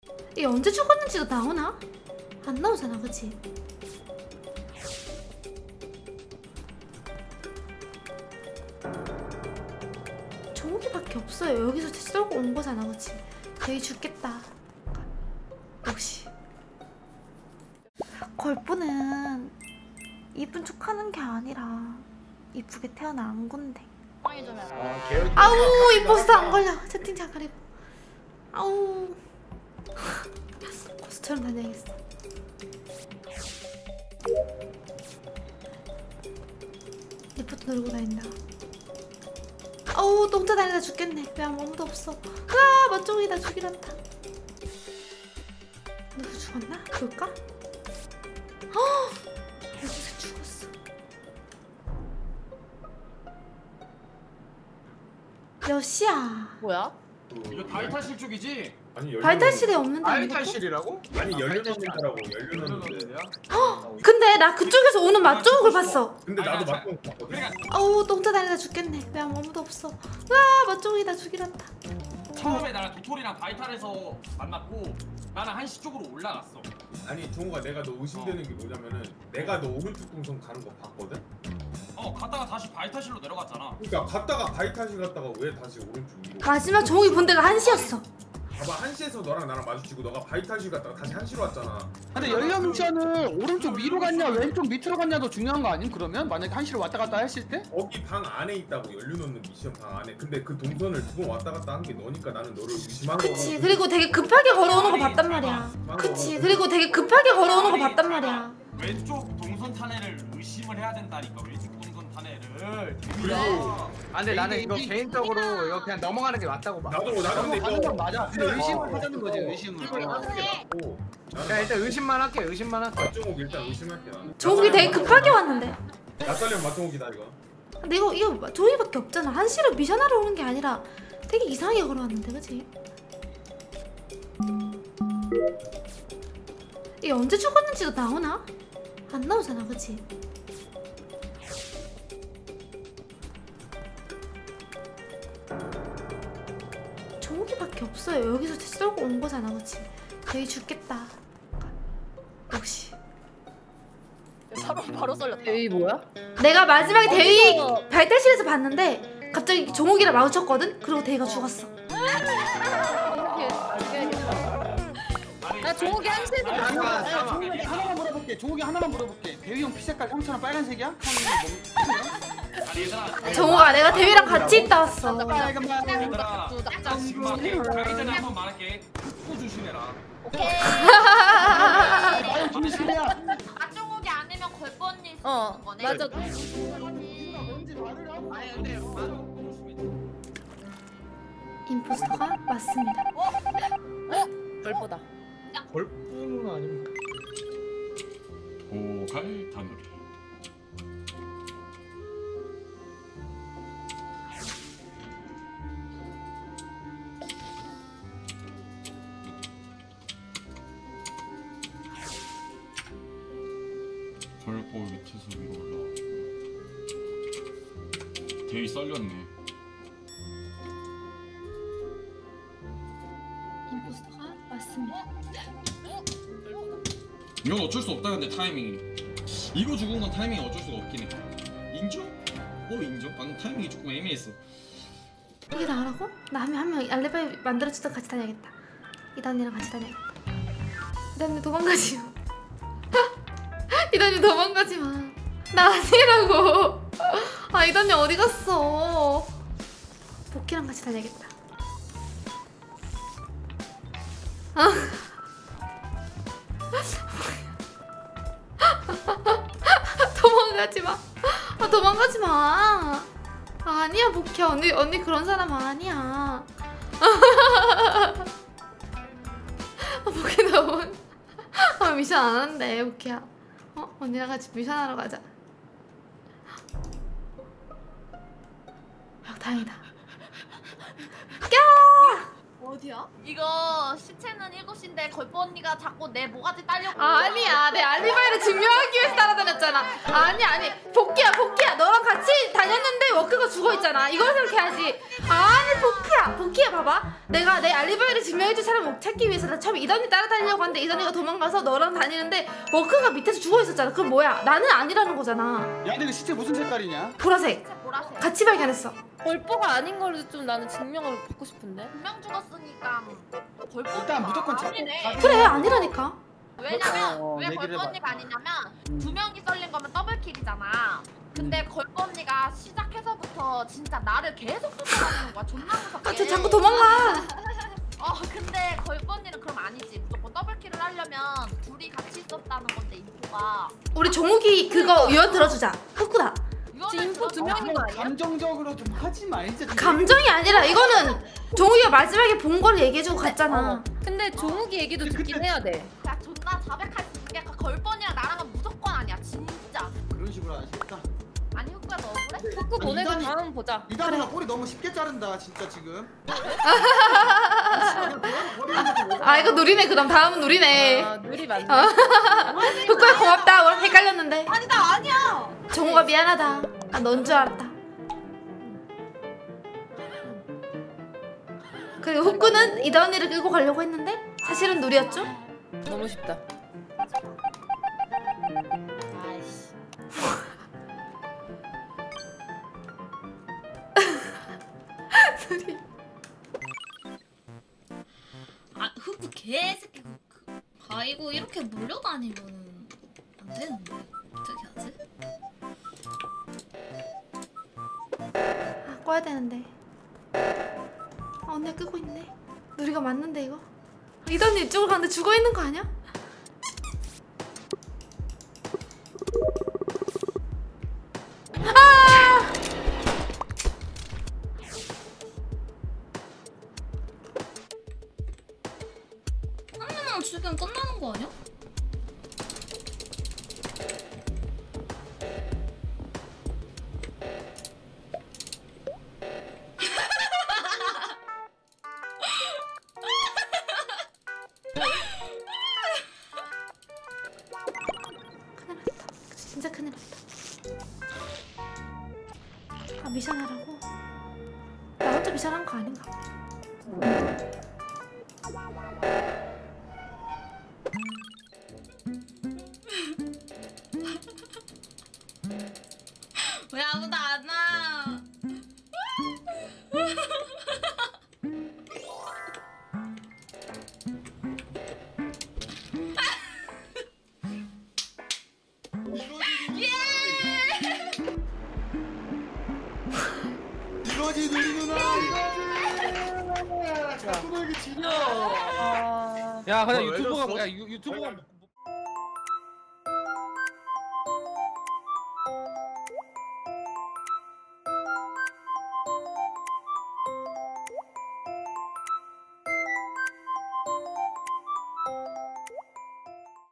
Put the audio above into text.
이게 언제 죽었는지도 나오나? 안 나오잖아, 그치? 종욱이밖에 없어요. 여기서 쏘고 온 거잖아, 그치? 대위 죽겠다. 역시 걸프는 이쁜 척하는 게 아니라 이쁘게 태어난 건데. 아우 이뻐서 안 걸려. 채팅창 가리고. 아우 고수처럼 다녀야겠어. 리포트 누르고 다닌다. 아우 또 혼자 다니다 죽겠네. 왜 아무도 없어. 아 맛종이다. 죽이란다. 누구 죽었나? 볼까? 헉! 여기서 죽었어. 몇 시야? 뭐야? 이거 바이탈실 쪽이지? 아니 발탈실에 없는데 아무것도? 바이탈실이라고? 아니 열려놓는 거라고 열려놓는데. 근데 나 그쪽에서 오는 맛종을 봤어. 근데 나도 아니, 맞고 봤거든. 그러니까 아우 또 혼자 다니다 죽겠네. 왜 아무도 없어. 와 맛종이다. 죽이란다. 처음에 나랑 도토리랑 바이탈에서 만났고 나는 한시 쪽으로 올라갔어. 아니 종호가 내가 너 의심되는 게 뭐냐면은 내가 너 오른쪽 동선 가는 거 봤거든. 갔다가 다시 바이탈실로 내려갔잖아. 그러니까 갔다가 바이탈실 갔다가 왜 다시 오른쪽 위로? 마지막 종욱이 본 데가 1시였어. 봐봐 한시에서 너랑 나랑 마주치고 너가 바이탈실 갔다가 다시 한시로 왔잖아. 근데 연령차는 오른쪽 위로 갔냐 왼쪽 밑으로 갔냐도 중요한 거 아님? 그러면 만약에 한시로 왔다 갔다 했을 때? 거기 방 안에 있다고 열려놓는 미션 방 안에. 근데 그 동선을 두 번 왔다 갔다 한 게 너니까 나는 너를 의심한 거고. 그치. 그리고 되게 급하게 걸어오는 거 봤단 말이야. 그치. 그리고 되게 급하게 걸어오는 거 봤단 말이야. 왼쪽 동선 탄해를 의심을 해야 된다니까. 왼쪽 동선 탄해를. 그리고 근데 나는 이거 개인적으로 이거 그냥 넘어가는 게 맞다고 봐. 나도 근데 가는 건 이거 맞아. 근데 의심을 하자는 거지 의심을. 맞고. 야 일단 의심만 할게. 의심만 할게. 맞종욱 일단 의심할게 나는. 종욱이 되게 급하게 왔는데. 나살령 맞종욱이다 이거. 근데 이거 종욱이밖에 없잖아. 1시로 미션하러 오는 게 아니라 되게 이상하게 걸어왔는데, 그치? 이게 언제 죽었는지도 나오나? 안 나오잖아, 그치? 종욱이밖에 없어요. 여기서 쏘고 온 거잖아, 그치? 대위 죽겠다. 역시 바로 썰렸다. 대위 뭐야? 내가 마지막에 대위 발달실에서 봤는데 갑자기 종욱이랑 마주쳤거든? 그리고 대위가 죽었어. 나 종욱이 한시에서 봤어. 종욱이 하나만 물어볼게. 종욱이 하나만 물어볼게. 대위 형 피 색깔 형처럼 빨간색이야? 아니 얘들아. 종욱아 내가 대위랑 같이 있다 왔어. 얘들아. 지금 말할게. 가기 전에 한번 말할게. 코 조심해라. 맛종욱이 아니면 걸뻔님 쓰는 거네. 맞아. 아니 근데 임포스터가 맞습니다. 별보다. 걸프는 아니면 도갈 다누리. 절보 밑에서 위로 올라와. 대위 썰렸네. 임포스터가 맞습니다. 이건 어쩔 수 없다. 근데 타이밍이 이거 죽은 건 타이밍이 어쩔 수가 없긴 해. 인정? 인정? 방금 타이밍이 조금 애매했어. 이게 나라고? 나 한 명 알리바이 만들어주다 같이 다녀야겠다. 이단이랑 같이 다녀야겠다. 이단이 도망가지 마. 이단이 도망가지 마. 나 아니라고. 아 이단이 어디 갔어? 복귀랑 같이 다녀야겠다. 도망가지 마. 도망가지 마. 아니야 복희야. 언니 그런 사람 아니야. 복희 너무 미션 안 한대 복희야. 언니랑 같이 미션하러 가자. 다행이다. 어디야? 이거 시체는 7시인데 근데 걸보 언니가 자꾸 내 모가지 따려고. 아니야, 내 알리바이를 증명하기 위해서 따라다녔잖아. 아니 복귀야. 너랑 같이 다녔는데 워크가 죽어있잖아. 이걸 생각해야지. 아니 복귀야 봐봐. 내가 내 알리바이를 증명해줄 사람을 찾기 위해서 나 처음에 이단이 따라다니려고 하는데 이단이가 도망가서 너랑 다니는데 워크가 밑에서 죽어있었잖아. 그럼 뭐야? 나는 아니라는 거잖아. 야 근데 그 시체 무슨 색깔이냐? 보라색. 보라색. 같이 발견했어. 걸보가 아닌 걸로 좀 나는 증명을 받고 싶은데. 분명 죽었으니까 걸보. 일단 무조건 잡고 아니네. 그래 아니라니까. 왜냐면 어, 왜 얘기를 걸보 해봐. 언니가 아니냐면 2명이 썰린 거면 더블킬이잖아. 근데 걸보 언니가 시작해서부터 진짜 나를 계속 쫓아다니는 거야. 존나 무섭게. 쟤 자꾸 도망가. 근데 걸보 언니는 그럼 아니지. 무조건 더블킬을 하려면 둘이 같이 있었다는 건데 인포가. 우리 종욱이 그거 유언 들어주자. 흑구다. 지금 인포 2명인 거 아니야? 감정적으로 좀 하지 마 진짜. 감정이 아니라 이거는 종욱이가 마지막에 본 걸 얘기해주고 갔잖아. 근데 종욱이 얘기도 듣긴 해야 돼. 야 존나 자백할 수 있는 게 걸보 언니랑 나랑은 무조건 아니야. 진짜. 그런 식으로 하시겠다. 아니 흑구야 너 억울해? 흑구 보내고 이단이- 다음 보자. 이단이가 꼬리 너무 쉽게 자른다 진짜 지금. 아 이거 누리네. 그럼 다음은 누리네. 아, 누리 맞네. 흑구야 고맙다. 오늘 헷갈렸는데. 아니 나 아니야. 종우가 미안하다. 난 넌 줄 알았다. 그리고 흑구는 이다 언니를 끌고 가려고 했는데 사실은 누리였죠? 너무 쉽다. 아이씨. 누리. 아 흑구 개새끼 아이고 이렇게 몰려다니면은 안 되는데 어떻게 하지? 아 꺼야 되는데. 아 언니가 끄고 있네. 누리가 맞는데 이거? 이다 언니 이쪽으로 가는데 죽어있는 거 아니야? 아! 한 명만 죽이면 끝나는 거 아니야? 큰일 났다. 진짜 큰일 났다. 아 미션 하라고? 나 혼자 미션 한 거 아닌가? 왜 아무도 안 와? 이거지 누리 누나. 자꾸 너에게 지려. 아... 야 그냥 왜 유튜브가 졌어? 뭐야 유튜브가